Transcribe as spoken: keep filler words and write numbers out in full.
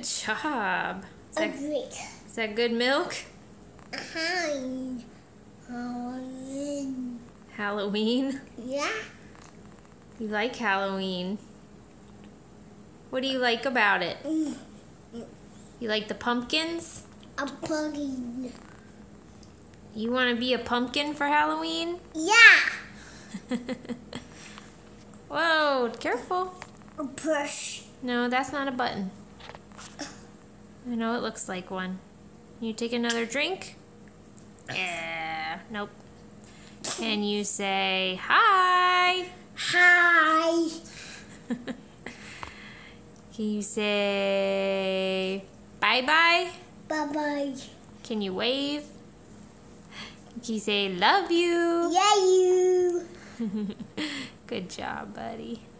job. Is that, Great. is that good milk? Hi. Halloween. Halloween? Yeah. You like Halloween. What do you like about it? Mm. You like the pumpkins? A pumpkin. You want to be a pumpkin for Halloween? Yeah. Whoa, careful. A push. No, that's not a button. I know it looks like one. You take another drink? Yeah, nope. Can you say hi? Hi. Can you say bye-bye? Bye-bye. Can you wave? Can you say love you? Yeah, you. Good job, buddy.